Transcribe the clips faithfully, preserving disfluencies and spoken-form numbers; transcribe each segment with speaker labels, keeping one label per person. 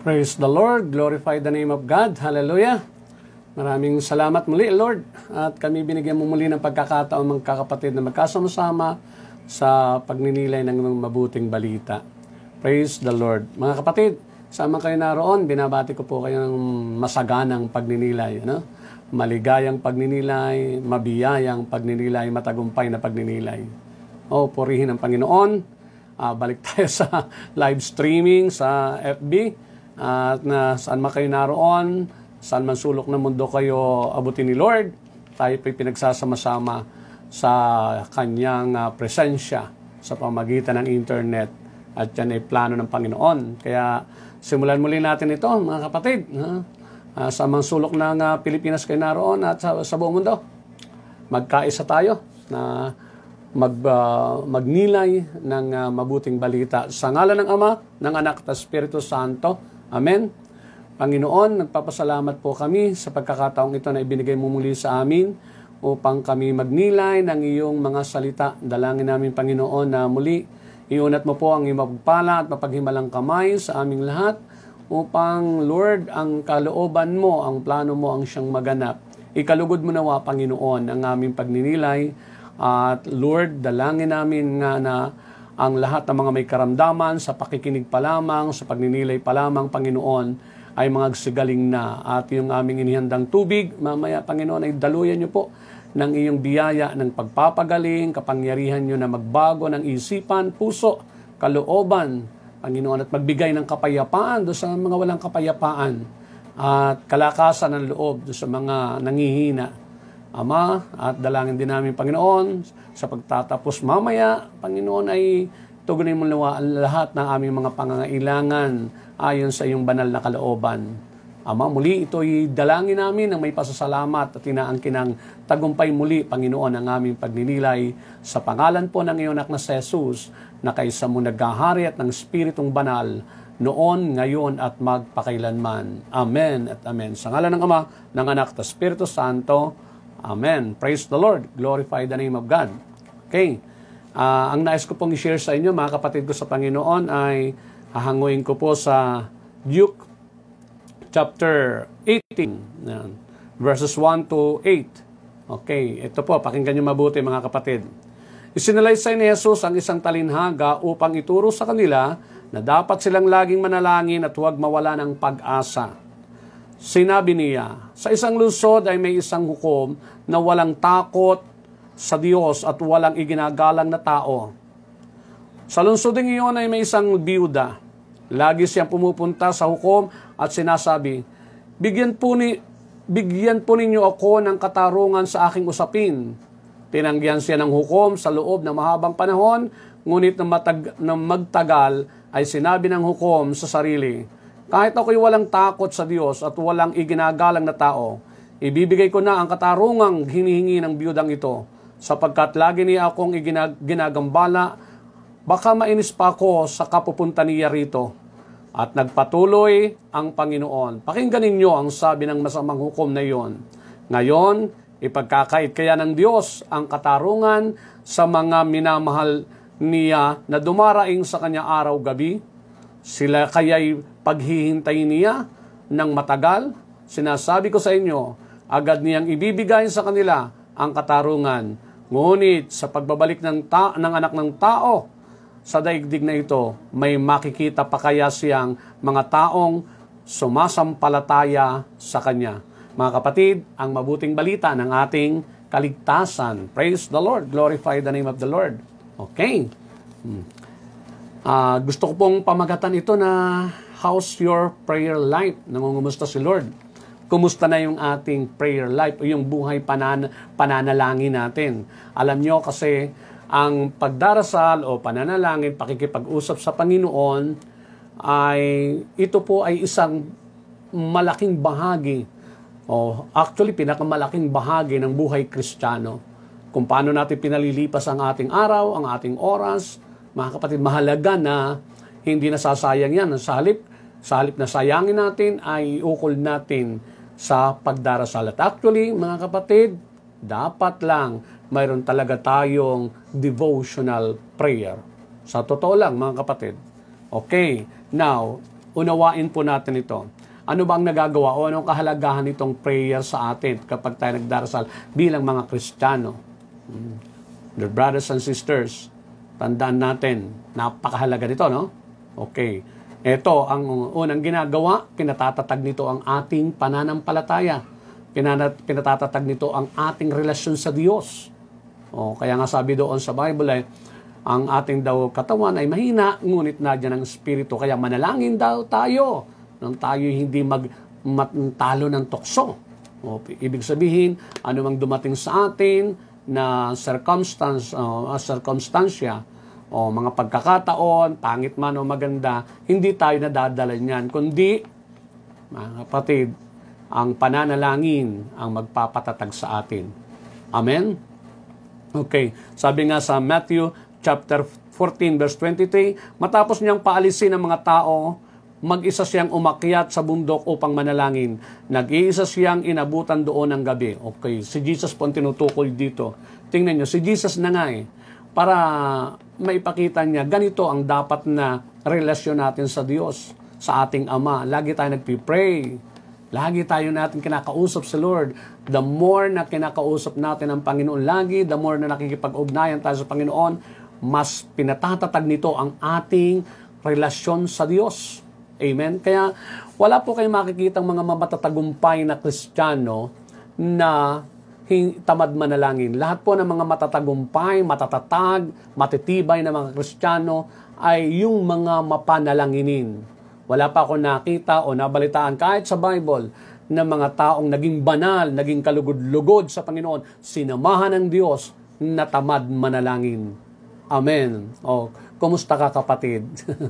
Speaker 1: Praise the Lord. Glorify the name of God. Hallelujah. Maraming salamat muli, Lord. At kami binigyan mo muli ng pagkakataon mga kakapatid na magkasama-sama sa pagninilay ng mabuting balita. Praise the Lord. Mga kapatid, sama kayo naroon, binabati ko po kayo ng masaganang pagninilay. Ano? Maligayang pagninilay, mabiyayang pagninilay, matagumpay na pagninilay. O, purihin ang Panginoon. Uh, balik tayo sa live streaming sa F B. At uh, na saan man kayo naroon, saan man sulok ng mundo kayo abutin ni Lord, tayo po'y pinagsasama-sama sa kanyang uh, presensya sa pamagitan ng internet. At yan ay plano ng Panginoon. Kaya simulan muli natin ito, mga kapatid. Uh, uh, sa mga sulok ng uh, Pilipinas kayo naroon at sa, sa buong mundo. Magkaisa tayo na mag, uh, magnilay ng uh, mabuting balita. Sa ngalan ng Ama, ng Anak at Espiritu Santo. Amen. Panginoon, nagpapasalamat po kami sa pagkakataong ito na ibinigay mo muli sa amin upang kami magnilay ng iyong mga salita. Dalangin namin, Panginoon, na muli iunat mo po ang iyong mapagpala at mapaghimalang kamay sa aming lahat upang, Lord, ang kalooban mo, ang plano mo ang siyang maganap. Ikalugod mo nawa, Panginoon, ang aming pagninilay at, Lord, dalangin namin nga na ang lahat ng mga may karamdaman sa pakikinig pa lamang, sa pagninilay pa lamang, Panginoon, ay mga sigaling na. At yung aming inihandang tubig, mamaya, Panginoon, ay daluyan niyo po ng iyong biyaya, ng pagpapagaling, kapangyarihan niyo na magbago ng isipan, puso, kalooban, Panginoon, at magbigay ng kapayapaan doon sa mga walang kapayapaan at kalakasan ng loob doon sa mga nangihina. Ama, at dalangin din namin, Panginoon, sa pagtatapos mamaya, Panginoon, ay tugunin mo nawa ang lahat ng aming mga pangangailangan ayon sa iyong banal na kalooban. Ama, muli ito'y dalangin namin ng may pasasalamat at inaangkin ng tagumpay muli, Panginoon, ang aming pagninilay sa pangalan po ng iyong anak na si Jesus, na kaysa mo naghahari at ng Espiritong Banal, noon, ngayon, at magpakailanman. Amen at amen. Sa ngalan ng Ama, ng Anak at Espiritu Santo, Amen. Praise the Lord. Glorify the name of God. Okay. Uh, ang nais ko pong i-share sa inyo, mga kapatid ko sa Panginoon, ay hahanguin ko po sa Luke chapter eighteen, verses one to eight. Okay. Ito po, pakinggan niyo mabuti, mga kapatid. Isinalaysay ni Jesus ang isang talinhaga upang ituro sa kanila na dapat silang laging manalangin at huwag mawala ng pag-asa. Sinabi niya, sa isang lungsod ay may isang hukom na walang takot sa Diyos at walang iginagalang na tao. Sa lungsod ng iyon ay may isang biyuda. Lagi siyang pumupunta sa hukom at sinasabi, Bigyan po, ni, bigyan po ninyo ako ng katarungan sa aking usapin. Tinanggihan siya ng hukom sa loob ng mahabang panahon, ngunit na, matag, na magtagal ay sinabi ng hukom sa sarili, kahit ako'y walang takot sa Diyos at walang iginagalang na tao, ibibigay ko na ang katarungang hinihingi ng biyudang ito, sapagkat lagi niya akong iginag- ginagambala, baka mainis pa ako sa kapupunta niya rito. At nagpatuloy ang Panginoon. Pakinggan ninyo ang sabi ng masamang hukom na iyon. Ngayon, ipagkakait kaya ng Diyos ang katarungan sa mga minamahal niya na dumaraing sa kanya araw-gabi. Sila kaya'y paghihintay niya ng matagal? Sinasabi ko sa inyo, agad niyang ibibigay sa kanila ang katarungan. Ngunit sa pagbabalik ng, ta- ng anak ng tao sa daigdig na ito, may makikita pa kaya siyang mga taong sumasampalataya sa kanya. Mga kapatid, ang mabuting balita ng ating kaligtasan. Praise the Lord. Glorify the name of the Lord. Okay. Hmm. Uh, gusto ko pong pamagatan ito na how's your prayer life? Nangungumusta si Lord. Kumusta na yung ating prayer life o yung buhay panan pananalangin natin? Alam nyo kasi ang pagdarasal o pananalangin, pakikipag-usap sa Panginoon, ay ito po ay isang malaking bahagi o actually pinakamalaking bahagi ng buhay Kristiyano. Kung paano natin pinalilipas ang ating araw, ang ating oras. Mga kapatid, mahalaga na hindi nasasayang yan. Sa halip, sa halip na sayangin natin, ay iukol natin sa pagdarasal. At actually, mga kapatid, dapat lang mayroon talaga tayong devotional prayer. Sa totoo lang, mga kapatid. Okay, now, unawain po natin ito. Ano ba ang nagagawa o anong kahalagahan nitong prayer sa atin kapag tayo nagdarasal bilang mga Kristiyano? Hmm. Dear brothers and sisters, tandaan natin, napakahalaga nito, no? Okay. Ito, ang unang ginagawa, pinatatatag nito ang ating pananampalataya. Pinanat, pinatatatag nito ang ating relasyon sa Diyos. O, kaya nga sabi doon sa Bible ay, ang ating daw katawan ay mahina, ngunit nadyan ang Espiritu. Kaya manalangin daw tayo nang tayo hindi magtalo ng tukso. O, ibig sabihin, anumang dumating sa atin na circumstance, uh, circumstansya, o mga pagkakataon, pangit man o maganda, hindi tayo nadadala niyan, kundi, mga kapatid, ang pananalangin ang magpapatatag sa atin. Amen? Okay, sabi nga sa Matthew chapter fourteen verse twenty-three, matapos niyang paalisin ang mga tao, mag-isa siyang umakyat sa bundok upang manalangin. Nag-iisa siyang inabutan doon ng gabi. Okay, si Jesus po ang tinutukoy dito. Tingnan nyo, si Jesus na nga eh. Para maipakita niya, ganito ang dapat na relasyon natin sa Diyos, sa ating Ama. Lagi tayo nagpipray. Lagi tayo natin kinakausap sa Lord. The more na kinakausap natin ang Panginoon lagi, the more na nakikipag-ugnayan tayo sa Panginoon, mas pinatatatag nito ang ating relasyon sa Diyos. Amen? Kaya wala po kayong makikita mga matatagumpay na Kristiyano na tamad manalangin. Lahat po ng mga matatagumpay, matatatag, matitibay na mga Kristiyano ay yung mga mapanalanginin. Wala pa ako nakita o nabalitaan kahit sa Bible na mga taong naging banal, naging kalugod-lugod sa Panginoon, sinamahan ng Diyos na tamad manalangin. Amen. O, kumusta ka kapatid?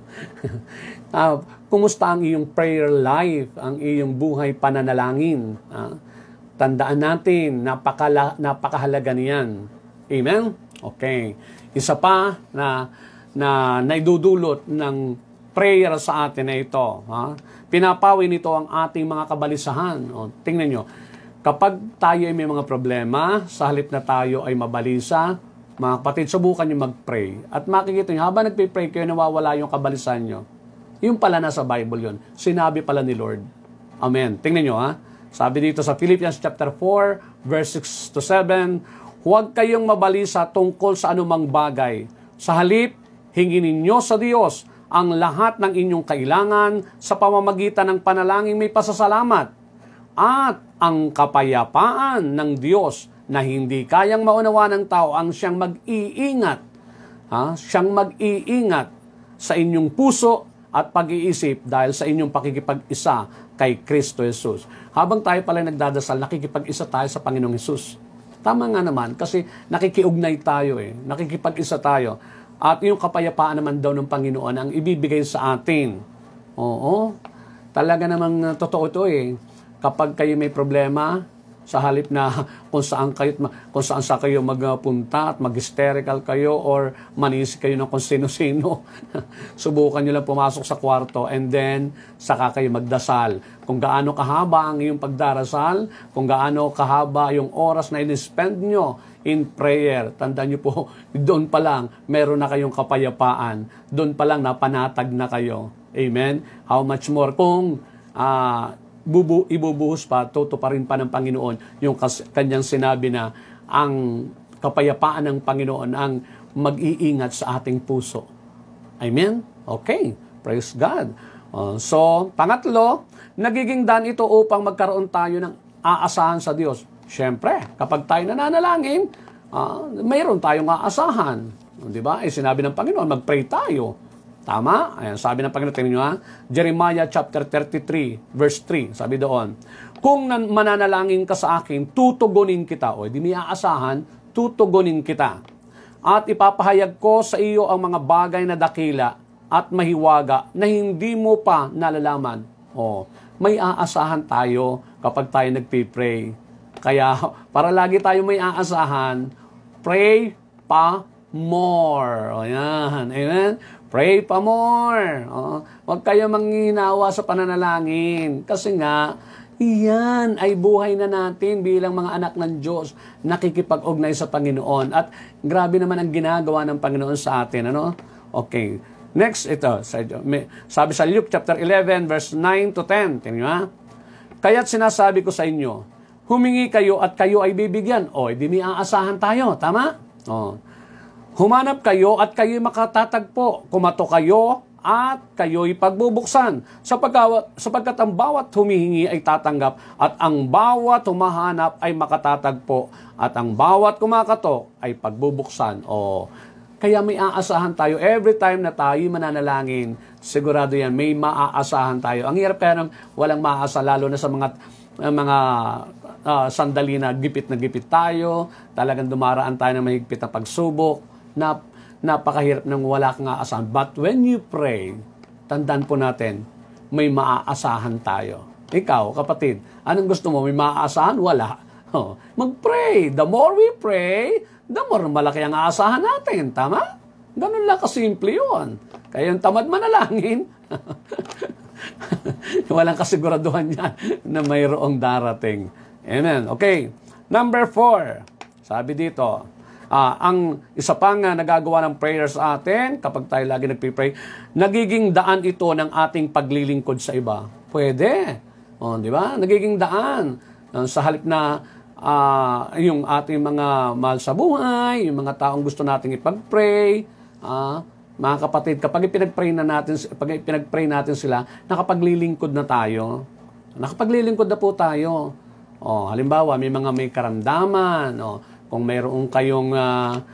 Speaker 1: uh, kumusta ang iyong prayer life, ang iyong buhay pananalangin? Uh, tandaan natin, napakala, napakahalaga niyan. Amen? Okay. Isa pa na, na naidudulot ng prayer sa atin na ito. Ha? Pinapawi nito ang ating mga kabalisahan. O, tingnan nyo, kapag tayo ay may mga problema, sa halip na tayo ay mabalisa, mga kapatid, subukan nyo mag-pray. At makikita nyo, habang nagpipray kayo, nawawala yung kabalisan nyo. Yung pala nasa Bible yun. Sinabi pala ni Lord. Amen. Tingnan nyo ha. Sabi dito sa Philippians chapter four, verse six to seven, huwag kayong mabalisa tungkol sa anumang bagay. Sa halip, hingin ninyo sa Diyos ang lahat ng inyong kailangan sa pamamagitan ng panalangin may pasasalamat. At ang kapayapaan ng Diyos na hindi kayang maunawa ng tao ang siyang mag-iingat. Ha? Siyang mag-iingat sa inyong puso at pag-iisip dahil sa inyong pakikipag-isa kay Kristo Jesus. Habang tayo pala nagdadasal, nakikipag-isa tayo sa Panginoong Jesus. Tama nga naman, kasi nakikiugnay tayo eh. Nakikipag-isa tayo. At yung kapayapaan naman daw ng Panginoon ang ibibigay sa atin. Oo, talaga namang totoo ito eh. Kapag kayo may problema, sa halip na kung saan kayo, kung saan sa kayo magpunta at mag-hysterical kayo or manisi kayo ng kung sino-sino, subukan nyo lang pumasok sa kwarto and then saka kayo magdasal. Kung gaano kahaba ang iyong pagdarasal, kung gaano kahaba yung oras na in-spend nyo in prayer, tandaan nyo po, doon pa lang meron na kayong kapayapaan. Doon pa lang napanatag na kayo. Amen? How much more kung ah, uh, Bubu, ibubuhos pa, tutuparin pa ng Panginoon yung kas, kanyang sinabi na ang kapayapaan ng Panginoon ang mag-iingat sa ating puso. Amen? Okay. Praise God. Uh, so, pangatlo, nagiging daan ito upang magkaroon tayo ng aasahan sa Diyos. Siyempre, kapag tayo nananalangin, uh, mayroon tayong aasahan. Di ba? Eh, sinabi ng Panginoon, mag-pray tayo. Tama? Ayan, sabi ng Panginoon, tingnan nyo ha, Jeremiah chapter thirty-three, verse three, sabi doon, kung mananalangin ka sa akin, tutugunin kita. O, di may aasahan, tutugunin kita. At ipapahayag ko sa iyo ang mga bagay na dakila at mahiwaga na hindi mo pa nalalaman. O, may aasahan tayo kapag tayo nagpipray. Kaya, para lagi tayo may aasahan, pray pa more. O, yan. Amen? Pray pa more. Oh, huwag kayo manghihinawa sa pananalangin. Kasi nga, iyan ay buhay na natin bilang mga anak ng Diyos, nakikipag-ugnay sa Panginoon. At grabe naman ang ginagawa ng Panginoon sa atin. Ano? Okay. Next, ito. Sabi sa Luke chapter eleven, verse nine to ten. Tingnan nyo ha. Kaya't sinasabi ko sa inyo, humingi kayo at kayo ay bibigyan. O, hindi may aasahan tayo. Tama? O. Humanap kayo at kayo'y makatatagpo. Kumato kayo at kayo'y pagbubuksan. Sapagkat, sapagkat ang bawat humihingi ay tatanggap at ang bawat humahanap ay makatatagpo at ang bawat kumakato ay pagbubuksan. O, kaya may aasahan tayo every time na tayo mananalangin. Sigurado yan, may maaasahan tayo. Ang hirap kaya nang walang maasa, lalo na sa mga uh, mga uh, sandali na gipit na gipit tayo. Talagang dumaraan tayo ng mahigpit na pagsubok. Na, napakahirap nang wala kang aasahan. But when you pray, tandaan po natin, may maaasahan tayo. Ikaw, kapatid, anong gusto mo? May maaasahan? Wala. Oh, mag-pray. The more we pray, the more malaki ang aasahan natin. Tama? Ganun lang kasimple yun. Kaya yung tamad manalangin, walang kasiguraduhan yan na mayroong darating. Amen. Okay. Number four. Sabi dito, Uh, ang isa pang uh, nagagawa ng prayer sa atin, kapag tayo lagi nagpipray, nagiging daan ito ng ating paglilingkod sa iba. Pwede. O, di ba? Nagiging daan. Uh, sa halip na uh, yung ating mga mahal sa buhay, yung mga taong gusto nating ipag-pray, uh, mga kapatid, kapag ipinag-pray na natin, kapag ipinag-pray natin sila, nakapaglilingkod na tayo. Nakapaglilingkod na po tayo. O, halimbawa, may mga may karamdaman, o, kung mayroong kayong uh,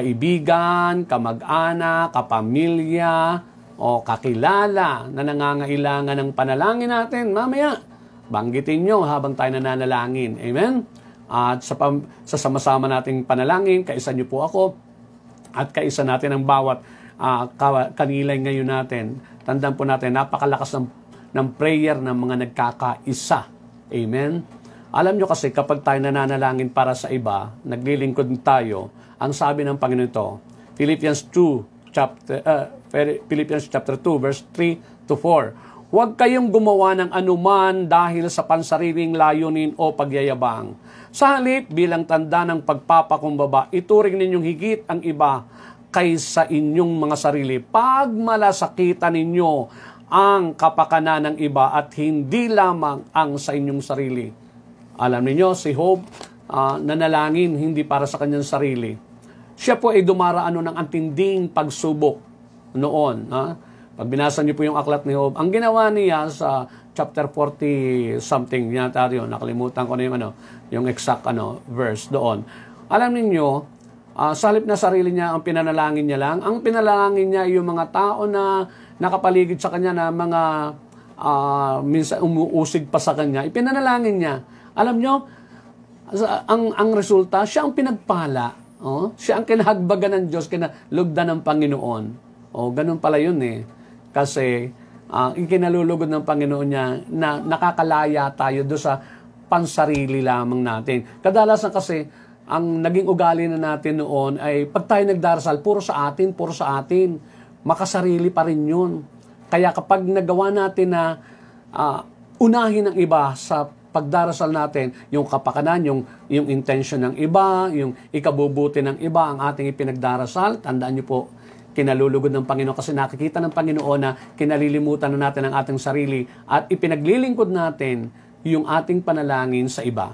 Speaker 1: kaibigan, kamag-anak, kapamilya, o kakilala na nangangailangan ng panalangin natin, mamaya, banggitin nyo habang tayo nananalangin. Amen? At sa, pam- sa sama-sama nating panalangin, kaisa nyo po ako, at kaisa natin ang bawat uh, kanilay ngayon natin. Tandaan po natin, napakalakas ng, ng prayer ng mga nagkakaisa. Amen? Alam nyo kasi kapag tayo nananalangin para sa iba, naglilingkod tayo, ang sabi ng Panginoon ito, Philippians two, chapter, uh, Philippians chapter two, verse three to four. Huwag kayong gumawa ng anuman dahil sa pansariling layunin o pagyayabang. Sa halip, bilang tanda ng pagpapakumbaba, ituring ninyong higit ang iba kaysa inyong mga sarili. Pag malasakitan ninyo ang kapakanan ng iba at hindi lamang ang sa inyong sarili. Alam niyo si Job, uh, nanalangin hindi para sa kanyang sarili. Siya po ay dumaraan ng antinding pagsubok noon. Ha? Pag binasa niyo po yung aklat ni Job, ang ginawa niya sa chapter forty something, yata yun, nakalimutan ko na yung, ano, yung exact ano, verse doon. Alam niyo, uh, sa halip na sarili niya, ang pinanalangin niya lang, ang pinalangin niya yung mga tao na nakapaligid sa kanya na mga uh, minsan umuusig pa sa kanya, ipinanalangin niya. Alam nyo, ang, ang resulta, siya ang pinagpala. Oh? Siya ang kinahagbagan ng Diyos, kinalugdan ng Panginoon. Oh, ganun pala yun eh. Kasi, uh, ikinalulugod ng Panginoon niya na nakakalaya tayo doon sa pansarili lamang natin. Kadalasan kasi, ang naging ugali na natin noon ay pag tayo nagdarasal, puro sa atin, puro sa atin. Makasarili pa rin yun. Kaya kapag nagawa natin na uh, unahin ang iba sa pagdarasal natin, yung kapakanan, yung, yung intention ng iba, yung ikabubuti ng iba, ang ating ipinagdarasal, tandaan niyo po, kinalulugod ng Panginoon kasi nakikita ng Panginoon na kinalilimutan na natin ang ating sarili at ipinaglilingkod natin yung ating panalangin sa iba.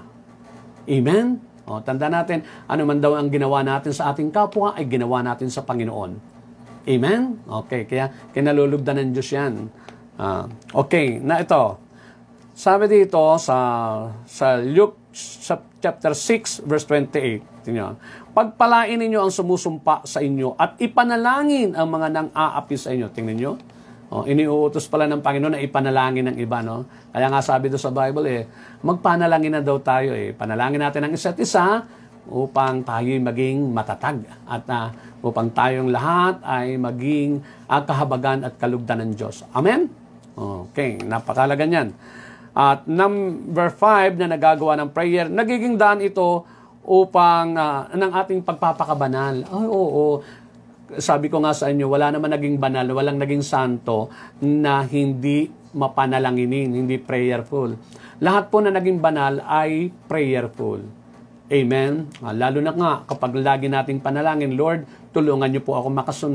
Speaker 1: Amen? O, tanda natin, ano man daw ang ginawa natin sa ating kapwa, ay ginawa natin sa Panginoon. Amen? Okay, kaya kinalulugdan ng Diyos yan. Uh, okay, na ito. Sabi dito sa sa Luke chapter six verse twenty-eight, tingnan. Pagpalain ninyo ang sumusumpa sa inyo at ipanalangin ang mga nang-aapi sa inyo. Tingnan niyo. Oh, iniuutos pala ng Panginoon na ipanalangin ng iba, no? Kaya nga sabi do sa Bible eh, magpanalangin na daw tayo eh. Panalangin natin ang isa't isa upang tayo'y maging matatag at uh, upang tayong lahat ay maging uh, kahabagan at kalugdan ng Diyos. Amen? Okay, napakalaga niyan. At number five na nagagawa ng prayer, nagiging daan ito upang uh, ng ating pagpapakabanal. Ay, oo, oo. Sabi ko nga sa inyo, wala naman naging banal, walang naging santo na hindi mapanalanginin, hindi prayerful. Lahat po na naging banal ay prayerful. Amen? Uh, lalo na nga kapag lagi nating panalangin, Lord, tulungan niyo po ako makasunod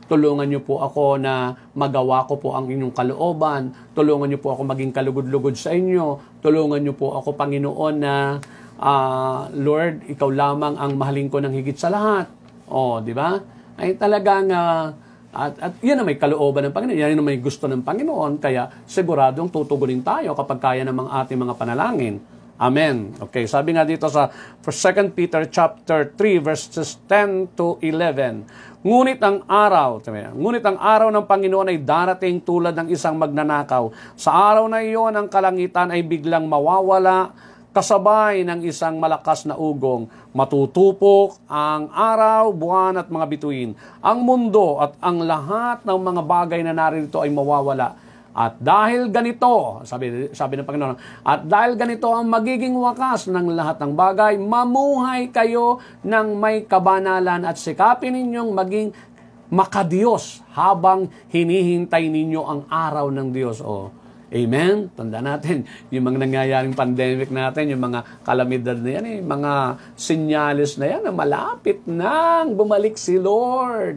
Speaker 1: Tulungan niyo po ako na magawa ko po ang inyong kalooban. Tulungan niyo po ako maging kalugod-lugod sa inyo. Tulungan niyo po ako, Panginoon, na uh, Lord, ikaw lamang ang mahalin ko ng higit sa lahat. O, di ba? Ay talagang, uh, at, at yan ang may kalooban ng Panginoon. Yan ang may gusto ng Panginoon. Kaya siguradong tutugunin tayo kapag kaya ng ating mga panalangin. Amen. Okay, sabi nga dito sa Second Peter chapter three verses ten to eleven. Ngunit ang araw, ngunit ang araw ng Panginoon ay darating tulad ng isang magnanakaw. Sa araw na iyon, ang kalangitan ay biglang mawawala, kasabay ng isang malakas na ugong. Matutupok ang araw, buwan at mga bituin. Ang mundo at ang lahat ng mga bagay na narito ay mawawala. At dahil ganito, sabi, sabi ng Panginoon, at dahil ganito ang magiging wakas ng lahat ng bagay, mamuhay kayo ng may kabanalan at sikapin ninyong maging makadiyos habang hinihintay ninyo ang araw ng Diyos. Oh, amen? Tanda natin, yung mga nangyayaring pandemic natin, yung mga kalamidad na yan, eh, mga sinyalis na yan, na malapit nang bumalik si Lord.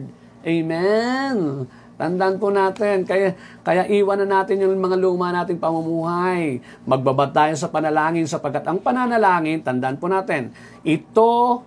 Speaker 1: Amen? Tandaan po natin, kaya, kaya iwan na natin yung mga luma nating pamumuhay. Magbabad tayo sa panalangin sapagkat ang pananalangin, tandaan po natin, ito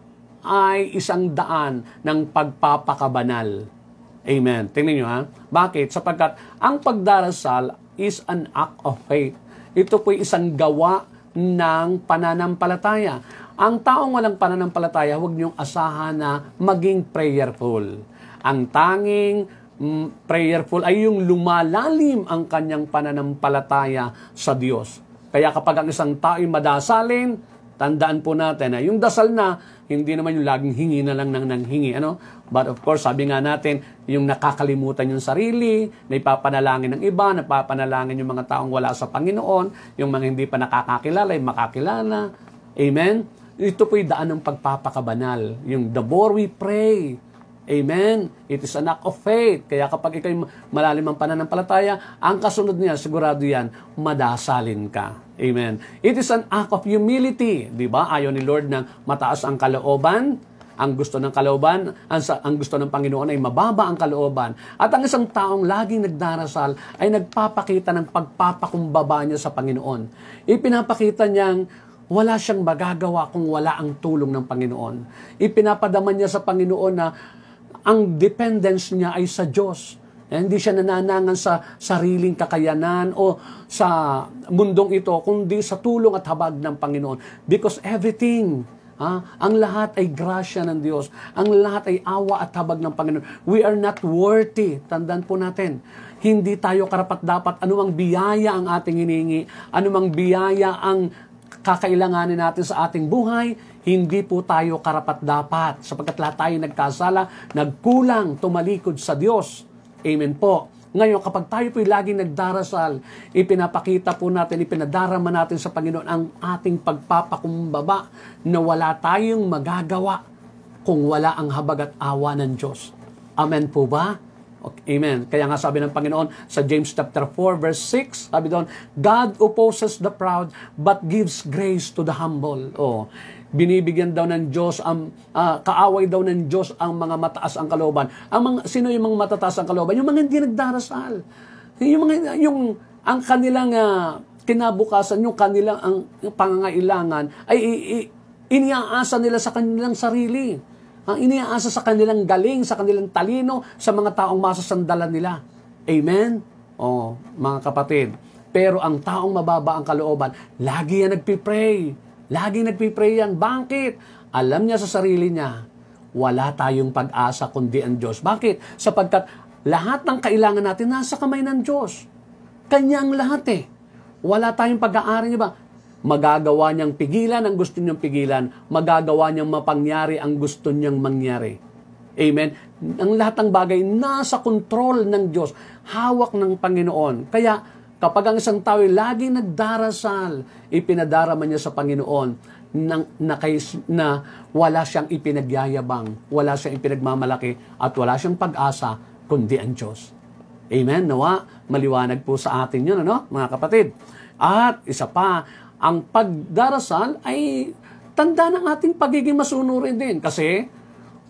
Speaker 1: ay isang daan ng pagpapakabanal. Amen. Tingnan nyo ha. Bakit? Sapagkat ang pagdarasal is an act of faith. Ito po isang gawa ng pananampalataya. Ang taong walang pananampalataya, huwag niyong asahan na maging prayerful. Ang tanging prayerful ay yung lumalalim ang kanyang pananampalataya sa Diyos. Kaya kapag ang isang tao ay madasalin, tandaan po natin na yung dasal na, hindi naman yung laging hingi na lang ng nanghingi. Ano? But of course, sabi nga natin, yung nakakalimutan yung sarili, na ipapanalangin ng iba, napapanalangin yung mga taong wala sa Panginoon, yung mga hindi pa nakakakilala, ay makakilala. Amen? Ito po'y daan ng pagpapakabanal. Yung the more we pray, amen. It is an act of faith. Kaya kapag ikay malalim ang pananampalataya, ang kasunod niya, sigurado yan, madasalin ka. Amen. It is an act of humility. Diba? Ayaw ni Lord ng mataas ang kalooban. Ang gusto ng kalooban, ang, ang gusto ng Panginoon ay mababa ang kalooban. At ang isang taong laging nagdarasal ay nagpapakita ng pagpapakumbaba niya sa Panginoon. Ipinapakita niyang wala siyang magagawa kung wala ang tulong ng Panginoon. Ipinapadaman niya sa Panginoon na ang dependence niya ay sa Diyos. Eh, hindi siya nananangan sa sariling kakayanan o sa mundong ito, kundi sa tulong at habag ng Panginoon. Because everything, ha, ang lahat ay grasya ng Diyos. Ang lahat ay awa at habag ng Panginoon. We are not worthy. Tandaan po natin. Hindi tayo karapat-dapat. Anumang biyaya ang ating hiningi, anumang biyaya ang kakailanganin natin sa ating buhay, hindi po tayo karapat-dapat sapagkat lahat tayo nagkasala, nagkulang, tumalikod sa Diyos. Amen po. Ngayon, kapag tayo po'y laging nagdarasal, ipinapakita po natin, ipinadarama natin sa Panginoon ang ating pagpapakumbaba na wala tayong magagawa kung wala ang habag at awa ng Diyos. Amen po ba? Okay, amen. Kaya nga sabi ng Panginoon sa James chapter four verse six, sabi doon, God opposes the proud but gives grace to the humble. Oh, binibigyan daw ng Diyos ang uh, kaaway daw ng Diyos ang mga mataas ang kalooban. Ang mga sino yung mga matataas ang kalooban? Yung mga hindi nagdarasal. Yung mga yung ang kanilang uh, kinabukasan, yung kanilang ang yung pangangailangan ay i, i, iniaasa nila sa kanilang sarili. Ang iniaasa sa kanilang galing, sa kanilang talino, sa mga taong masasandalan nila. Amen? O, mga kapatid. Pero ang taong mababa ang kalooban, lagi yan nagpipray. Lagi nagpipray yan. Bakit? Alam niya sa sarili niya, wala tayong pag-asa kundi ang Diyos. Bakit? Sapagkat lahat ng kailangan natin nasa kamay ng Diyos. Kanya ang lahat eh. Wala tayong pag-aari niya ba? Magagawa niyang pigilan ang gusto niyang pigilan. Magagawa niyang mapangyari ang gusto niyang mangyari. Amen? Ang lahat ng bagay nasa kontrol ng Diyos. Hawak ng Panginoon. Kaya kapag ang isang tao ay laging nagdarasal, ipinadarama niya sa Panginoon na, na, kay, na wala siyang ipinagyayabang, wala siyang ipinagmamalaki, at wala siyang pag-asa, kundi ang Diyos. Amen? Nawa, maliwanag po sa atin yun, ano, mga kapatid. At isa pa, ang pagdarasal ay tanda ng ating pagiging masunurin din. Kasi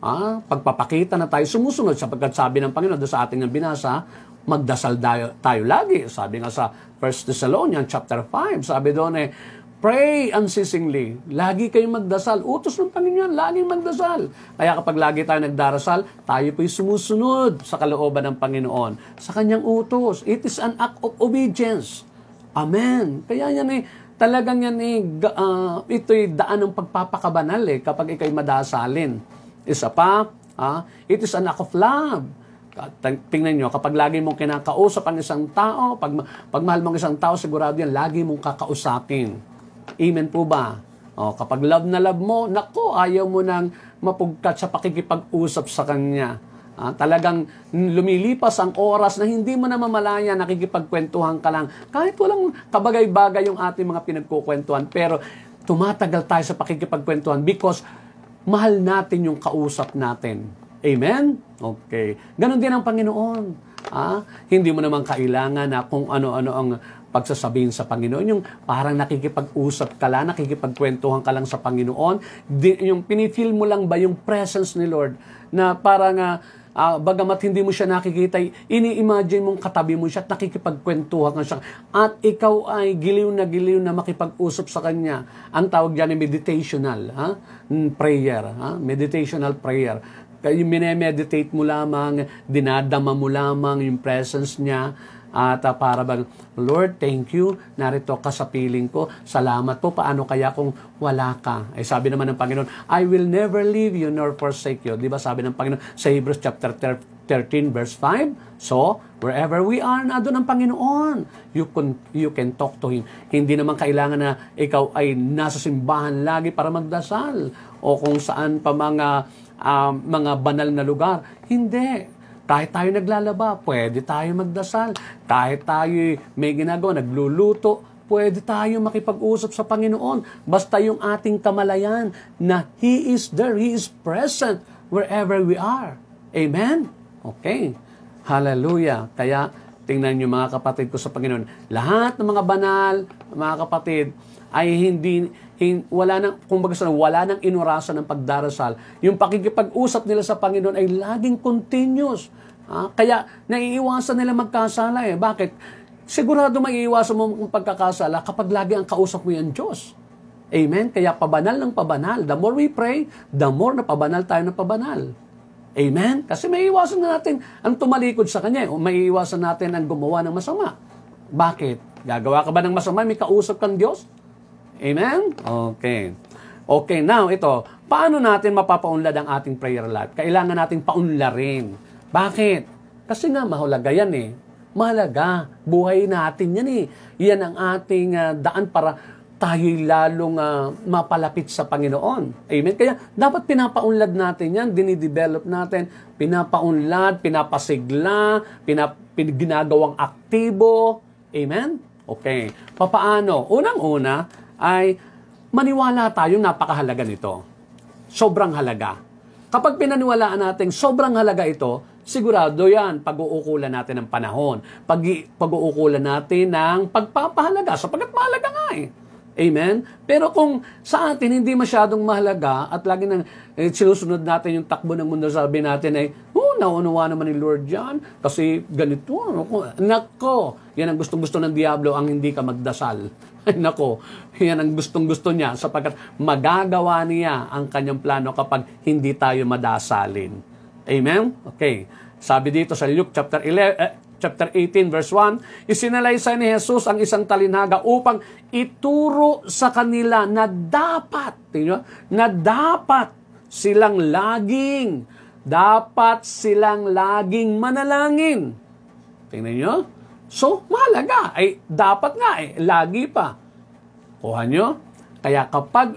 Speaker 1: Ah, pagpapakita na tayo sumusunod sapagkat sabi ng Panginoon doon sa ating binasa, magdasal tayo, tayo lagi. Sabi nga sa First Thessalonians chapter five, sabi doon eh, pray unceasingly. Lagi kayong magdasal. Utos ng Panginoon, laging magdasal. Kaya kapag lagi tayo nagdarasal, tayo po'y sumusunod sa kalooban ng Panginoon. Sa kanyang utos. It is an act of obedience. Amen. Kaya yan eh, talagang yan eh, uh, ito'y daan ng pagpapakabanal eh, kapag ikaw'y madasalin. Isa pa, ah, it is an act of love. Tingnan nyo, kapag lagi mong kinakausap ang isang tao, pag, pag mahal mong isang tao, sigurado yan, lagi mong kakausapin. Amen po ba? O, kapag love na love mo, nako, ayaw mo nang mapugkat sa pakikipag-usap sa kanya. Ah, talagang lumilipas ang oras na hindi mo na mamalaya, nakikipagkwentuhan ka lang. Kahit walang kabagay-bagay yung ating mga pinagkukwentuhan, pero tumatagal tayo sa pakikipagkwentuhan because mahal natin yung kausap natin. Amen? Okay. Ganon din ang Panginoon. Ah, hindi mo naman kailangan na kung ano-ano ang pagsasabihin sa Panginoon, yung parang nakikipag-usap ka lang, nakikipagkwentuhan ka lang sa Panginoon, di, yung pinifeel mo lang ba yung presence ni Lord, na parang, uh, uh, bagamat hindi mo siya nakikita, ini-imagine mong katabi mo siya at nakikipagkwentuhan ka siya, at ikaw ay giliw na giliw na makipag-usap sa Kanya. Ang tawag dyan ay meditational ha? prayer, ha? meditational prayer. Kaya minemeditate mo lamang, dinadama mo lamang yung presence niya, at uh, para bang, Lord, thank you, narito ka sa piling ko, salamat po, paano kaya kung wala ka? Ay sabi naman ng Panginoon, I will never leave you nor forsake you. Di ba sabi ng Panginoon sa Hebrews chapter thirteen verse five? So, wherever we are, na doon ang Panginoon. You can, you can talk to Him. Hindi naman kailangan na ikaw ay nasa simbahan lagi para magdasal o kung saan pa mga, uh, mga banal na lugar. Hindi. Kahit tayo naglalaba, pwede tayo magdasal. Kahit tayo may ginagawa, nagluluto, pwede tayo makipag-usap sa Panginoon. Basta yung ating kamalayan na He is there, He is present wherever we are. Amen? Okay. Hallelujah. Kaya, tingnan nyo mga kapatid ko sa Panginoon, lahat ng mga banal, mga kapatid, ay hindi, hindi wala nang, kumbaga sa wala nang inurasan ng pagdarasal. Yung pakikipag-usap nila sa Panginoon ay laging continuous. Ah, kaya naiiwasan nila magkasala eh. Bakit? Sigurado maiiwasan mo ang pagkakasala kapag lagi ang kausap mo yung Diyos. Amen? Kaya pabanal ng pabanal. The more we pray, the more na pabanal tayo ng pabanal. Amen? Kasi maiiwasan na natin ang tumalikod sa Kanya. O maiiwasan natin ang gumawa ng masama. Bakit? Gagawa ka ba ng masama? May kausap kang Diyos? Amen? Okay. Okay, now ito, paano natin mapapaunlad ang ating prayer life? Kailangan nating paunlarin. Bakit? Kasi nga, mahalaga yan eh. Mahalaga. Buhay natin yan eh. Yan ang ating uh, daan para tayo'y lalong uh, mapalapit sa Panginoon. Amen? Kaya dapat pinapaunlad natin yan, dinidevelop natin, pinapaunlad, pinapasigla, pinap ginagawang aktibo. Amen? Okay. Papaano? Unang-una ay maniwala tayo napakahalaga nito. Sobrang halaga. Kapag pinaniwalaan natin sobrang halaga ito, sigurado yan, pag-uukulan natin ng panahon, pag-uukulan natin ng pagpapahalaga, sapagkat mahalaga nga eh. Amen? Pero kung sa atin hindi masyadong mahalaga at lagi nang eh, sinusunod natin yung takbo ng mundo, sabi natin ay, oh, nauunawa naman ni Lord yan, kasi ganito, nako, yan ang gustong-gusto ng Diablo, ang hindi ka magdasal. Ay nako, yan ang gustong-gusto niya sapagkat magagawa niya ang kanyang plano kapag hindi tayo madasalin. Amen? Okay. Sabi dito sa Luke chapter eleven, eh, chapter eighteen verse one, isinalaysay ni Jesus ang isang talinhaga upang ituro sa kanila na dapat, tingnan, na dapat silang laging, dapat silang laging manalangin. Tingnan niyo? So, mahalaga. Ay, dapat nga eh. Lagi pa. Kuha nyo? Kaya kapag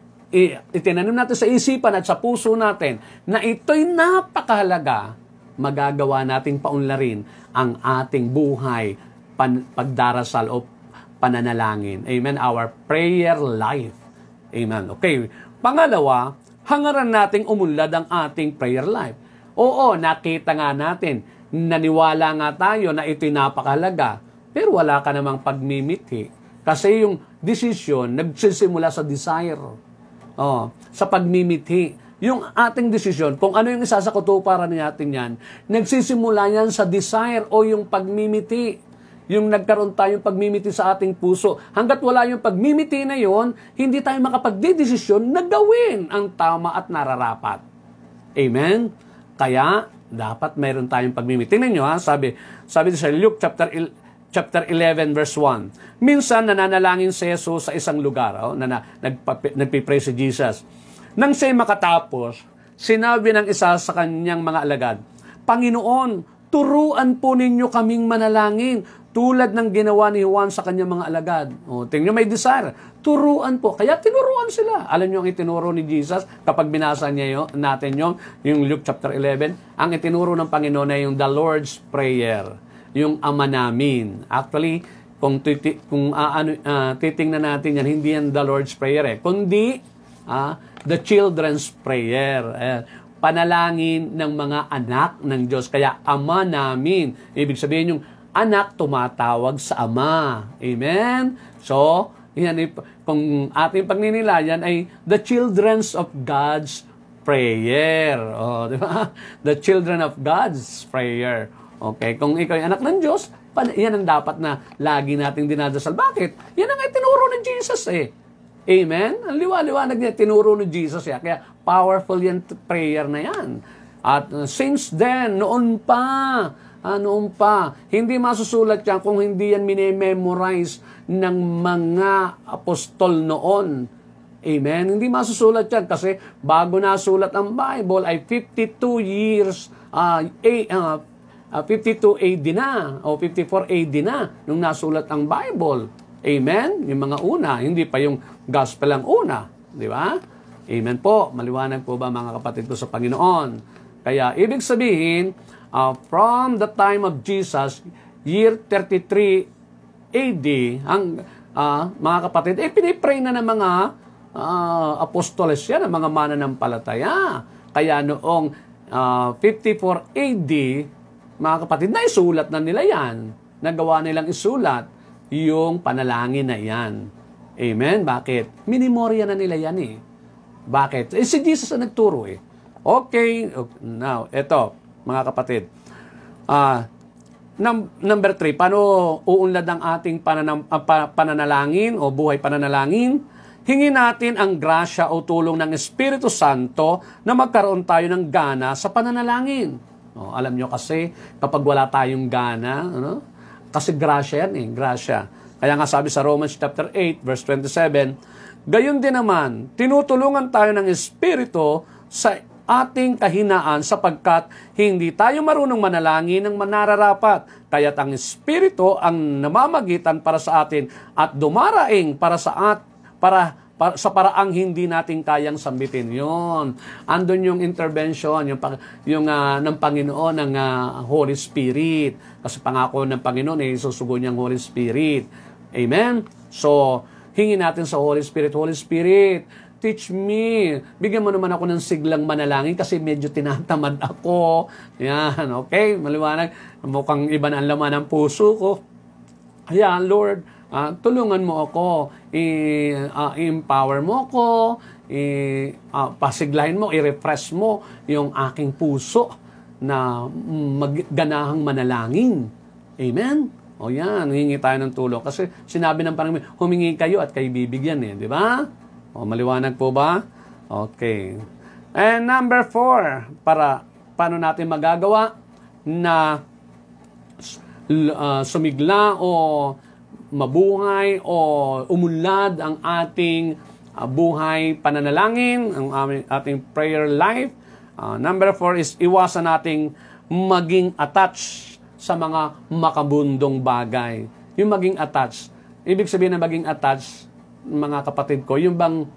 Speaker 1: itinanim natin sa isipan at sa puso natin na ito'y napakahalaga, magagawa nating paunlarin ang ating buhay, pan, pagdarasal o pananalangin. Amen? Our prayer life. Amen. Okay. Pangalawa, hangaran nating umunlad ang ating prayer life. Oo, nakita nga natin, naniwala nga tayo na ito'y napakahalaga, pero wala ka namang pagmimithi. Kasi yung decision, nagsisimula sa desire. Oh, sa pagmimithi. yung ating desisyon, kung ano yung isa sa kutuparan natin yan, nagsisimula yan sa desire o yung pagmimiti. Yung nagkaroon tayong pagmimiti sa ating puso. Hanggat wala yung pagmimiti na yon, hindi tayo makapagdedesisyon na gawin ang tama at nararapat. Amen? Kaya, dapat mayroon tayong pagmimiti. Tingnan nyo ha, sabi, sabi sa Luke chapter, chapter eleven verse one. Minsan nananalangin si Jesus sa isang lugar, oh, na, na nagpipray si Jesus. Nang siya'y makatapos, sinabi ng isa sa kanyang mga alagad, Panginoon, turuan po ninyo kaming manalangin tulad ng ginawa ni Juan sa kanyang mga alagad. O, tingnan may desire. Turuan po. Kaya tinuruan sila. Alam niyo ang itinuro ni Jesus kapag binasa niya yun, natin yung, yung Luke chapter eleven, ang itinuro ng Panginoon ay yung the Lord's Prayer. Yung Ama namin. Actually, kung, titi, kung uh, ano, uh, titingnan natin yan, hindi yan the Lord's Prayer eh. Kundi, uh, the Children's Prayer. Eh, panalangin ng mga anak ng Diyos. Kaya, Ama namin. Ibig sabihin yung anak tumatawag sa Ama. Amen? So, yan, kung ating pagninilayan ay the children's of God's prayer. O, di ba? The children of God's prayer. Okay, kung ikaw ay anak ng Diyos, yan ang dapat na lagi nating dinadasal. Bakit? Yan ang itinuro ng Jesus eh. Amen? Ang liwa-liwanag niya, tinuro ni Jesus yan. Kaya powerful yan prayer na yan. At uh, since then, noon pa, ah, noon pa, hindi masusulat yan kung hindi yan minememorize ng mga apostol noon. Amen? Hindi masusulat yan kasi bago nasulat ang Bible ay fifty-two years, uh, a, uh, uh, fifty-two A D na o fifty-four A D na nung nasulat ang Bible. Amen? Yung mga una, hindi pa yung gospel ang una. Di ba? Amen po. Maliwanag po ba mga kapatid ko sa Panginoon? Kaya ibig sabihin, uh, from the time of Jesus, year thirty-three A D, ang uh, mga kapatid, eh pinipray na ng mga uh, apostoles yan, ng mga mananampalataya. Kaya noong uh, fifty-four A D, mga kapatid, naisulat na nila yan. Nagawa nilang isulat yung panalangin na yan. Amen? Bakit? Minimorya na nila yan eh. Bakit? Eh si Jesus ang nagturo eh. Okay, now, eto, mga kapatid. Ah, uh, number three, paano uunlad ang ating pananam, uh, pananalangin o buhay pananalangin? Hingin natin ang grasya o tulong ng Espiritu Santo na magkaroon tayo ng gana sa pananalangin. O, alam nyo kasi, kapag wala tayong gana, ano? Kasi grasya yan eh, grasya. Kaya nga sabi sa Romans chapter eight, verse twenty-seven, gayon din naman, tinutulungan tayo ng Espiritu sa ating kahinaan sapagkat hindi tayo marunong manalangin ng manararapat. Kaya't ang Espiritu ang namamagitan para sa atin at dumaraing para sa at para, para sa paraang hindi natin kayang sambitin. Yon. Andun yung intervention yung yung uh, ng Panginoon ng uh, Holy Spirit. Kasi pangako ng Panginoon eh susugo niyang Holy Spirit. Amen. So, hingin natin sa Holy Spirit, Holy Spirit, teach me. Bigyan mo naman ako ng siglang manalangin kasi medyo tinatamad ako. Yan, okay? Maliwanag. Mukhang iba na ang laman ng puso ko. Ayan, Lord, uh, tulungan mo ako. I, uh, i-empower mo ako. I, uh, pasiglahin mo, i-refresh mo yung aking puso na magganahang manalangin. Amen? O yan, hingi tayo ng tulong. Kasi sinabi ng Panginoon, humingi kayo at kayo bibigyan eh. Di ba? O, maliwanag po ba? Okay. And number four, para paano natin magagawa na uh, sumigla o mabuhay o umunlad ang ating uh, buhay pananalangin, ang aming, ating prayer life. Uh, number four is iwasan nating maging attached sa mga makabundong bagay. Yung maging attached. Ibig sabihin na maging attached, mga kapatid ko, yung bang,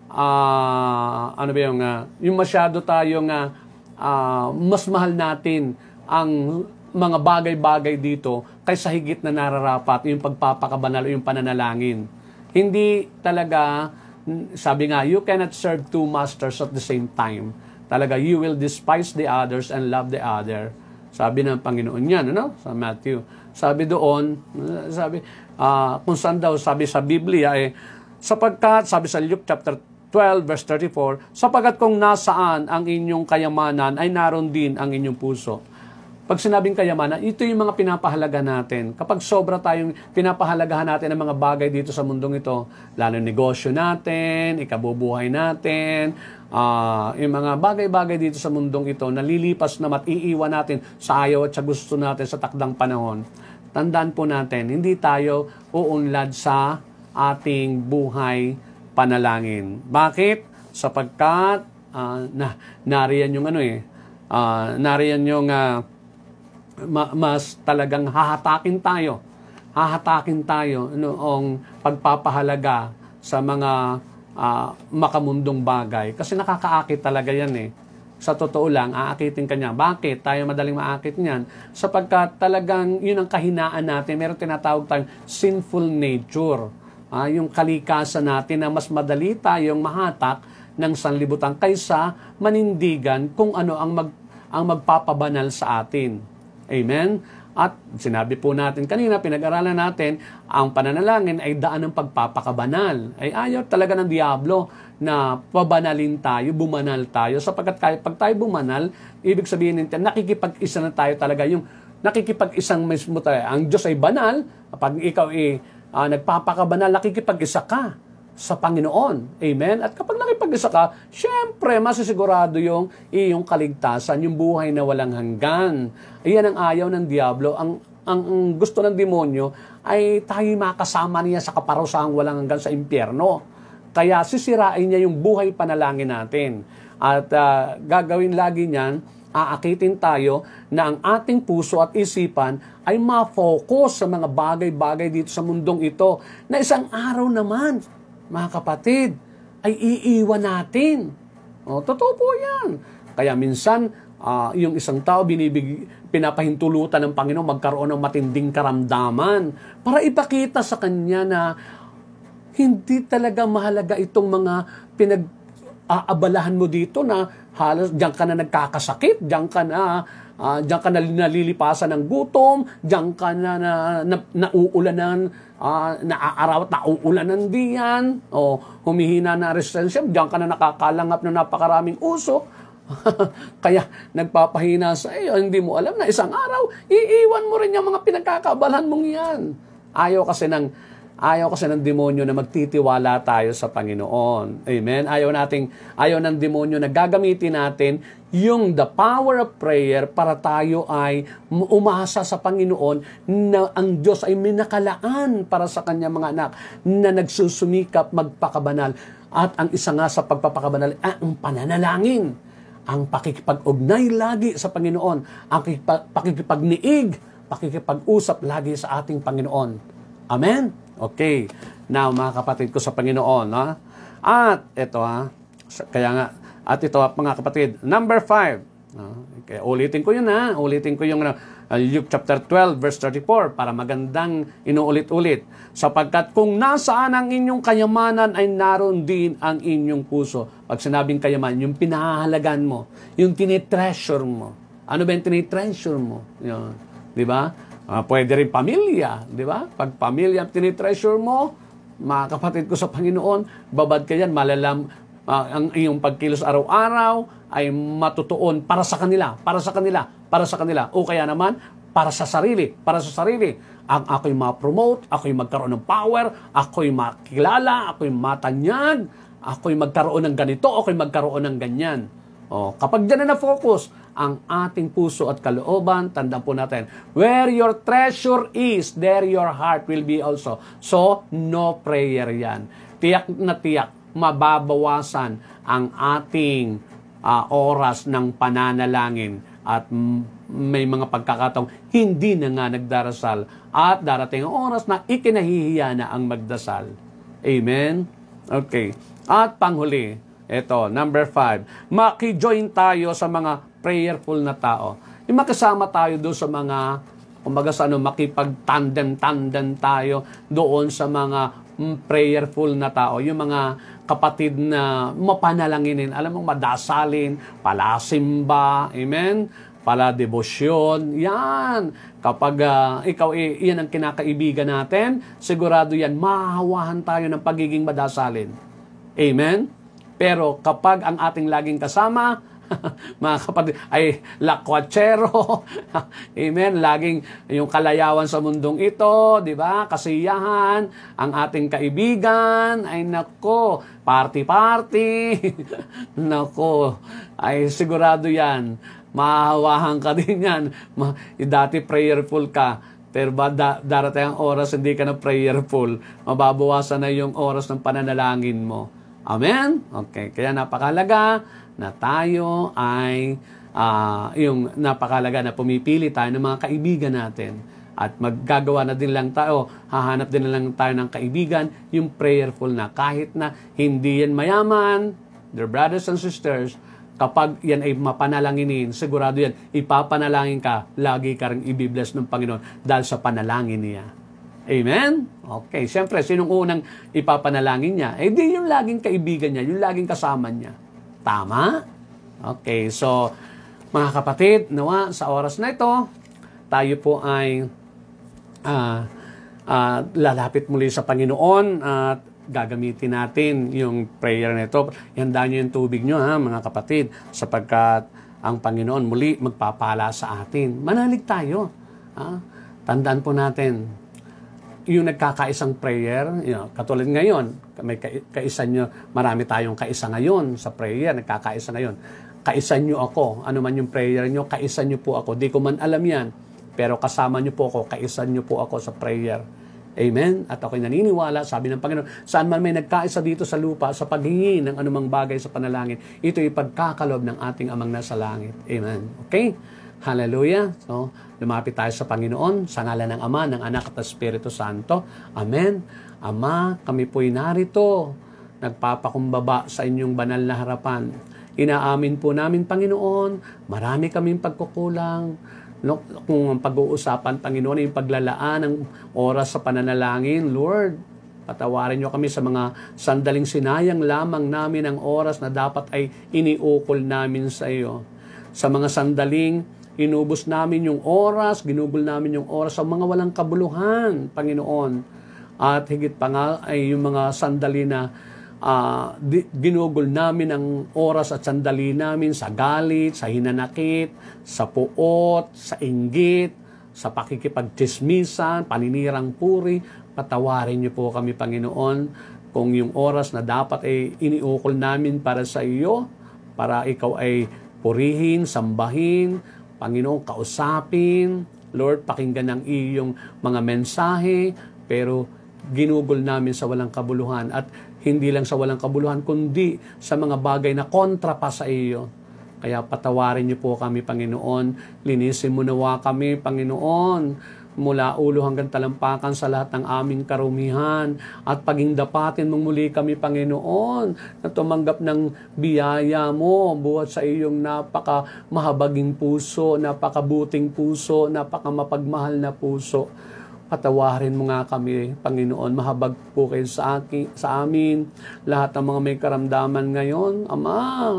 Speaker 1: uh, ano ba yung, uh, yung masyado tayong uh, uh, mas mahal natin ang mga bagay-bagay dito kaysa higit na nararapat, yung pagpapakabanal o yung pananalangin. Hindi talaga, sabi nga, you cannot serve two masters at the same time. Talaga, you will despise the others and love the other. Sabi ng Panginoon yan, ano? Sa Matthew. Sabi doon, sabi, uh, kung saan daw, sabi sa Biblia, eh, sapagkat, sabi sa Luke chapter twelve verse thirty-four, sapagat kung nasaan ang inyong kayamanan ay naroon din ang inyong puso. Pag sinabing kayamanan, ito yung mga pinapahalaga natin. Kapag sobra tayong pinapahalagahan natin ang mga bagay dito sa mundong ito, lalo yung negosyo natin, ikabubuhay natin, uh, yung mga bagay-bagay dito sa mundong ito, nalilipas na matiiwan natin sa ayaw at sa gusto natin sa takdang panahon. Tandaan po natin, hindi tayo uunlad sa ating buhay panalangin. Bakit? Sapagkat uh, na, nariyan yung ano eh, uh, nariyan yung uh, ma, mas talagang hahatakin tayo. Hahatakin tayo noong pagpapahalaga sa mga uh, makamundong bagay. Kasi nakakaakit talaga yan eh. Sa totoo lang, aakitin ka niya. Bakit? Tayo madaling maakit niyan. Sapagkat talagang yun ang kahinaan natin. Meron tinatawag tayong sinful nature. Uh, yung kalikasan natin na mas madali tayong mahatak ng sanlibutan kaysa manindigan kung ano ang, mag, ang magpapabanal sa atin. Amen? At sinabi po natin kanina, pinag-aralan natin, ang pananalangin ay daan ng pagpapakabanal. Ay ayaw talaga ng Diablo na pabanalin tayo, bumanal tayo. Sapagkat pag tayo bumanal, ibig sabihin nito, nakikipag-isa na tayo talaga. Yung nakikipag-isang mismo tayo. Ang Diyos ay banal, kapag ikaw ay uh, nagpapakabanal, nakikipag-isa ka sa Panginoon. Amen? At kapag nakipag-isa ka, syempre, masisigurado yung iyong kaligtasan, yung buhay na walang hanggan. Iyan ang ayaw ng Diablo. Ang, ang, ang gusto ng demonyo ay tayo makasama niya sa kaparusahang walang hanggan sa impyerno. Kaya sisirain niya yung buhay panalangin natin. At uh, gagawin lagi niyan, aakitin tayo na ang ating puso at isipan ay ma-focus sa mga bagay-bagay dito sa mundong ito na isang araw naman, mga kapatid, ay iiwan natin. O, totoo po yan. Kaya minsan, uh, yung isang tao, binibig, pinapahintulutan ng Panginoon magkaroon ng matinding karamdaman para ipakita sa kanya na hindi talaga mahalaga itong mga pinag-aabalahan mo dito na halos diyan ka na nagkakasakit, diyan ka na Uh, diyan ka na nalilipasan ng gutom, diyan ka na, na, na nauulanan, uh, naaarawat, nauulanan diyan, o humihina na resistensya, diyan ka na nakakalanghap ng napakaraming usok. Kaya nagpapahina sa iyo, hindi mo alam na isang araw, iiwan mo rin yung mga pinagkakaabalahan mong yan. Ayaw kasi ng Ayaw kasi ng demonyo na magtitiwala tayo sa Panginoon. Amen? Ayaw nating, ayaw ng demonyo na gagamitin natin yung the power of prayer para tayo ay umasa sa Panginoon na ang Diyos ay minakalaan para sa kanyang mga anak na nagsusumikap magpakabanal. At ang isa nga sa pagpapakabanal ay ang pananalangin. Ang pakikipag-ugnay lagi sa Panginoon. Ang pakikipagniig, pakikipag-usap lagi sa ating Panginoon. Amen? Okay. Now, mga kapatid ko sa Panginoon, ha? At ito, ha? Kaya nga, at ito, mga kapatid, number five. Uh, kaya ulitin ko yun, ha? Ulitin ko yung uh, Luke chapter twelve, verse thirty-four, para magandang inuulit-ulit. Sapagkat kung nasaan ang inyong kayamanan, ay naroon din ang inyong puso. Pag sinabing kayamanan, yung pinahahalagan mo, yung tinitreasure mo. Ano ba yung tinitreasure mo? Yun. Di ba? Uh, pwede rin pamilya, di ba? Pag pamilya tinitreasure mo, mga kapatid ko sa Panginoon, babad ka yan, malalam, uh, ang iyong pagkilos araw-araw ay matutuon para sa kanila, para sa kanila, para sa kanila. O kaya naman, para sa sarili, para sa sarili. Ang ako'y ma-promote, ako'y magkaroon ng power, ako'y makilala, ako'y matanyag, ako'y magkaroon ng ganito, ako'y magkaroon ng ganyan. O, kapag dyan na na-focus, ang ating puso at kalooban, tandaan po natin, where your treasure is, there your heart will be also. So, no prayer yan. Tiyak na tiyak, mababawasan ang ating uh, oras ng pananalangin at may mga pagkakataong hindi na nga nagdarasal at darating ang oras na ikinahihiya na ang magdasal. Amen? Okay. At panghuli, ito, number five, maki-join tayo sa mga prayerful na tao. Yung makasama tayo doon sa mga, kumbaga sa ano, makipag-tandem-tandem tayo doon sa mga mm, prayerful na tao. Yung mga kapatid na mapanalanginin, alam mo, madasalin, palasimba, amen? Pala debosyon, yan. Kapag uh, ikaw, eh, yan ang kinakaibigan natin, sigurado yan, mahahawahan tayo ng pagiging madasalin. Amen? Pero kapag ang ating laging kasama, mga kapatid, ay lakwatsero. Amen. Laging yung kalayawan sa mundong ito, di ba? Kasiyahan, ang ating kaibigan, ay nako, party-party. Nako, ay sigurado yan. Mahahawahan ka din yan. Ma- dati prayerful ka. Pero ba da- darating ang oras hindi ka na prayerful, mababawasan na yung oras ng pananalangin mo. Amen? Okay. Kaya napakalaga na tayo ay uh, yung napakalaga na pumipili tayo ng mga kaibigan natin at maggagawa na din lang tayo, hahanap din na lang tayo ng kaibigan, yung prayerful na kahit na hindi yan mayaman, dear brothers and sisters, kapag yan ay mapanalanginin, sigurado yan, ipapanalangin ka, lagi ka rin ibibless ng Panginoon dahil sa panalangin niya. Amen? Okay, siyempre, sinong unang ipapanalangin niya? Eh di yung laging kaibigan niya, yung laging kasama niya. Tama? Okay, so mga kapatid, nawa sa oras na ito, tayo po ay uh, uh, lalapit muli sa Panginoon at gagamitin natin yung prayer na ito. Ihanda nyo yung tubig nyo, ha, mga kapatid, sapagkat ang Panginoon muli magpapala sa atin. Manalig tayo. Ha? Tandaan po natin, yung nagkakaisang prayer, you know, katulad ngayon, may kaisa nyo, marami tayong kaisa ngayon sa prayer, nagkakaisa ngayon. Kaisa nyo ako, ano man yung prayer nyo, kaisa nyo po ako. Di ko man alam yan, pero kasama nyo po ako, kaisa nyo po ako sa prayer. Amen? At ako'y naniniwala, sabi ng Panginoon, saan man may nagkaisa dito sa lupa, sa paghingi ng anumang bagay sa panalangin, ito'y pagkakalob ng ating amang nasa langit. Amen? Okay? Hallelujah. So, lumapit tayo sa Panginoon sa ngalan ng Ama, ng Anak at Espiritu Santo. Amen. Ama, kami po'y narito, nagpapakumbaba sa inyong banal na harapan. Inaamin po namin, Panginoon, marami kaming pagkukulang. Kung ang pag-uusapan, Panginoon, yung paglalaan ng oras sa pananalangin, Lord, patawarin niyo kami sa mga sandaling sinayang lamang namin ang oras na dapat ay iniukol namin sa iyo. Sa mga sandaling inubos namin yung oras, ginugol namin yung oras sa mga walang kabuluhan, Panginoon. At higit pa nga ay yung mga sandali na uh, di, ginugol namin ang oras at sandali namin sa galit, sa hinanakit, sa puot, sa inggit, sa pakikipagtismisan, paninirang puri. Patawarin niyo po kami, Panginoon, kung yung oras na dapat ay iniukol namin para sa iyo, para ikaw ay purihin, sambahin, Panginoon, kausapin, Lord, pakinggan ang iyong mga mensahe, pero ginugol namin sa walang kabuluhan. At hindi lang sa walang kabuluhan, kundi sa mga bagay na kontra pa sa iyo. Kaya patawarin niyo po kami, Panginoon. Linisin mo nawa kami, Panginoon, mula ulo hanggang talampakan sa lahat ng aming karumihan. At paging dapatin mong muli kami, Panginoon, na tumanggap ng biyaya mo buhat sa iyong napaka mahabaging puso, napakabuting puso, napaka mapagmahal na puso. Patawarin mo nga kami, Panginoon. Mahabag po kayo sa, akin, sa amin. Lahat ng mga may karamdaman ngayon, Ama,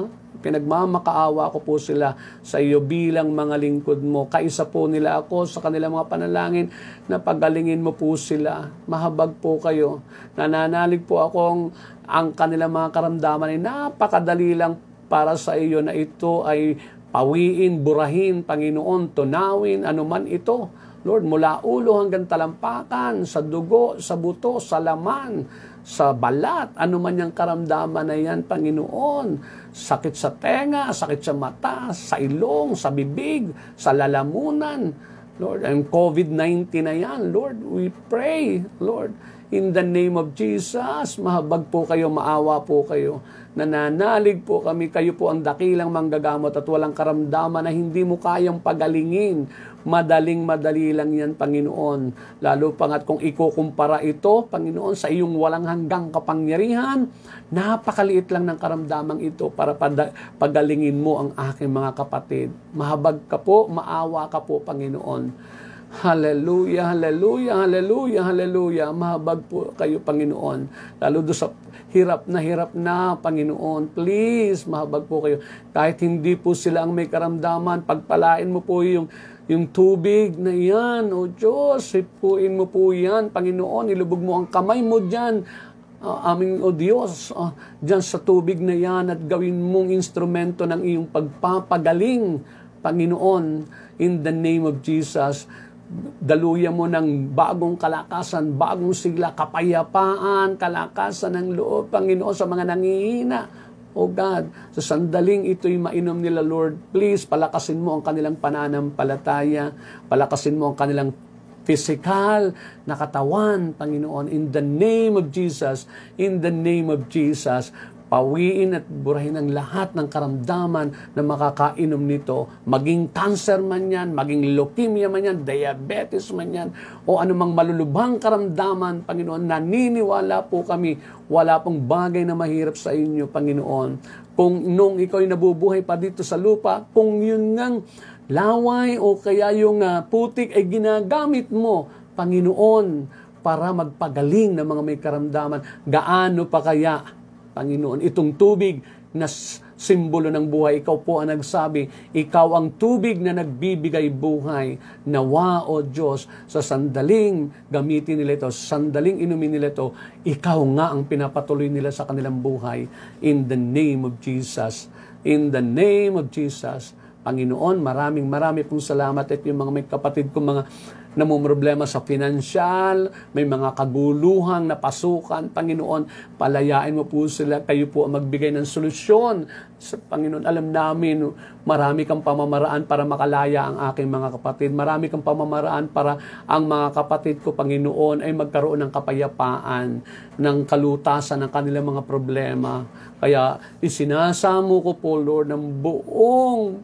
Speaker 1: pinagmamakaawa ko po sila sa iyo bilang mga lingkod mo. Kaisa po nila ako sa kanilang mga panalangin na pagalingin mo po sila. Mahabag po kayo. Nananalig po akong ang kanilang mga karamdaman ay napakadali lang para sa iyo na ito ay pawiin, burahin, Panginoon, tunawin, anuman ito. Lord, mula ulo hanggang talampakan, sa dugo, sa buto, sa laman, sa balat, ano man yung karamdaman na yan, Panginoon. Sakit sa tenga, sakit sa mata, sa ilong, sa bibig, sa lalamunan. Lord, ang COVID nineteen na yan, Lord, we pray, Lord, in the name of Jesus, mahabag po kayo, maawa po kayo. Nananalig po kami, kayo po ang dakilang manggagamot at walang karamdaman na hindi mo kayang pagalingin. Madaling madali lang yan, Panginoon. Lalo pa nga't kung ikukumpara ito, Panginoon, sa iyong walang hanggang kapangyarihan, napakaliit lang ng karamdamang ito para pagalingin mo ang aking mga kapatid. Mahabag ka po, maawa ka po, Panginoon. Hallelujah, hallelujah, hallelujah, hallelujah. Mahabag po kayo, Panginoon. Lalo doon sa hirap na hirap na, Panginoon. Please, mahabag po kayo. Kahit hindi po sila ang may karamdaman, pagpalain mo po yung, yung tubig na yan. O Diyos, sipuin mo po yan, Panginoon. Ilubog mo ang kamay mo dyan. uh, aming O Diyos, uh, dyan sa tubig na yan at gawin mong instrumento ng iyong pagpapagaling, Panginoon, in the name of Jesus. Daluyan mo ng bagong kalakasan, bagong sigla, kapayapaan, kalakasan ng loob, Panginoon, sa mga nangihina. O God, sa sandaling ito'y mainom nila, Lord, please, palakasin mo ang kanilang pananampalataya, palakasin mo ang kanilang physical na katawan, Panginoon, in the name of Jesus, in the name of Jesus. Pawiin at burahin ang lahat ng karamdaman na makakainom nito. Maging cancer man yan, maging leukemia man yan, diabetes man yan, o anumang malulubhang karamdaman, Panginoon, naniniwala po kami, wala pong bagay na mahirap sa inyo, Panginoon. Kung nung ikaw ay nabubuhay pa dito sa lupa, kung yun ngang laway o kaya yung uh, putik ay ginagamit mo, Panginoon, para magpagaling ng mga may karamdaman, gaano pa kaya, Panginoon, itong tubig na simbolo ng buhay, ikaw po ang nagsabi, ikaw ang tubig na nagbibigay buhay. Nawa, O Diyos, sa sandaling gamitin nila ito, sa sandaling inumin nila ito, ikaw nga ang pinapatuloy nila sa kanilang buhay. In the name of Jesus. In the name of Jesus. Panginoon, maraming marami pong salamat at yung mga may kapatid kong mga namumroblema sa financial, may mga kaguluhang napasukan, Panginoon, palayain mo po sila, kayo po ang magbigay ng solusyon. Sa Panginoon, alam namin, marami kang pamamaraan para makalaya ang aking mga kapatid. Marami kang pamamaraan para ang mga kapatid ko, Panginoon, ay magkaroon ng kapayapaan, ng kalutasan ng kanilang mga problema. Kaya isinasamo ko po, Lord, ng buong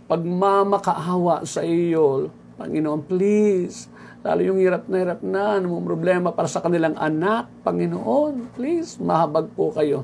Speaker 1: pagmamakaawa sa iyo, Panginoon, please. Lalo yung hirap na hirap na, namang problema para sa kanilang anak, Panginoon, please, mahabag po kayo.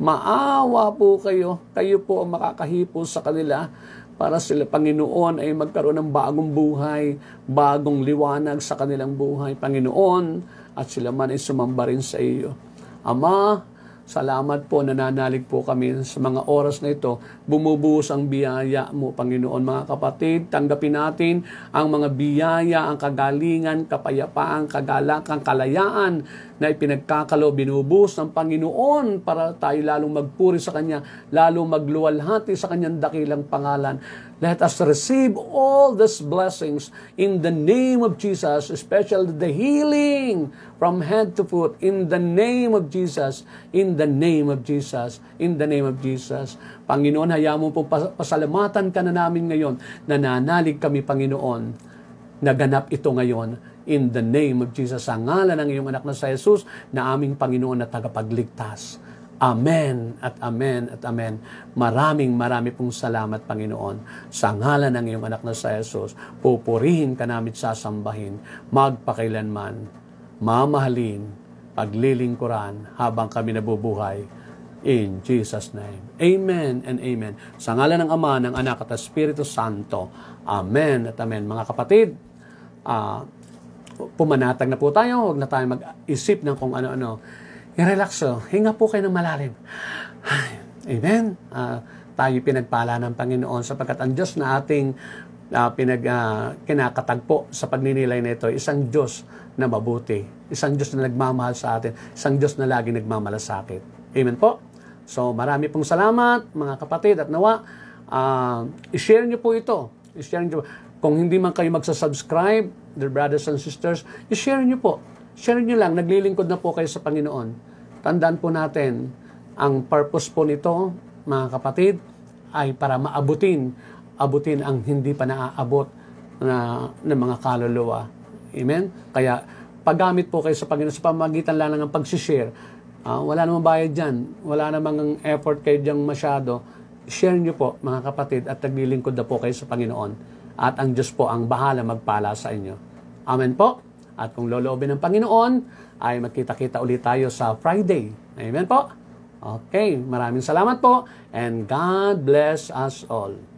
Speaker 1: Maawa po kayo. Kayo po ang makakahipo sa kanila para sila, Panginoon, ay magkaroon ng bagong buhay, bagong liwanag sa kanilang buhay, Panginoon, at sila man ay sumamba rin sa iyo. Ama, salamat po, nananalig po kami sa mga oras na ito. Bumubuhos ang biyaya mo, Panginoon. Mga kapatid, tanggapin natin ang mga biyaya, ang kagalingan, kapayapaan, kagalakan, kalayaan na ipinagkakalo, binubuhos ng Panginoon para tayo lalong magpuri sa Kanya, lalong magluwalhati sa Kanyang dakilang pangalan. Let us receive all these blessings in the name of Jesus, especially the healing from head to foot, in the name of Jesus, in the name of Jesus, in the name of Jesus. Panginoon, hayaan mo po pasalamatan ka na namin ngayon. Nananalig kami, Panginoon, naganap ito ngayon in the name of Jesus. Sa ngalan ng iyong anak na sa Jesus, na aming Panginoon na tagapagligtas. Amen at amen at amen. Maraming marami pong salamat, Panginoon. Sa ngalan ng iyong anak na sa Jesus, pupurihin ka namin, sasambahin, magpakailanman, mamahalin, paglilingkuran habang kami nabubuhay. In Jesus' name. Amen and amen. Sa ngalan ng Ama, ng Anak at Espiritu Santo. Amen at amen. Mga kapatid, uh, pumanatag na po tayo. Huwag na tayo mag-isip ng kung ano-ano. I-relax, oh. Hinga po kayo ng malalim. Amen. Uh, tayo pinagpala ng Panginoon sapagkat ang Diyos na ating uh, pinag, uh, kinakatagpo sa pagninilay na ito, isang Diyos na mabuti, isang Diyos na nagmamahal sa atin, isang Diyos na lagi nagmamalasakit. Amen po. So marami pong salamat, mga kapatid, at nawa, uh, i-share nyo po ito. I-share nyo. Kung hindi man kayo magsasubscribe, dear brothers and sisters, i-share nyo po. Share nyo lang, naglilingkod na po kayo sa Panginoon. Tandaan po natin, ang purpose po nito, mga kapatid, ay para maabutin, abutin ang hindi pa naaabot na, ng mga kaluluwa. Amen? Kaya, paggamit po kayo sa Panginoon, sa pamagitan lang ng pag-share, uh, wala namang bayad dyan, wala namang effort kayo dyan masyado, share nyo po, mga kapatid, at naglilingkod na po kayo sa Panginoon. At ang Diyos po ang bahala magpala sa inyo. Amen po? At kung loloobin ng Panginoon, ay magkita-kita ulit tayo sa Friday. Amen po? Okay, maraming salamat po, and God bless us all.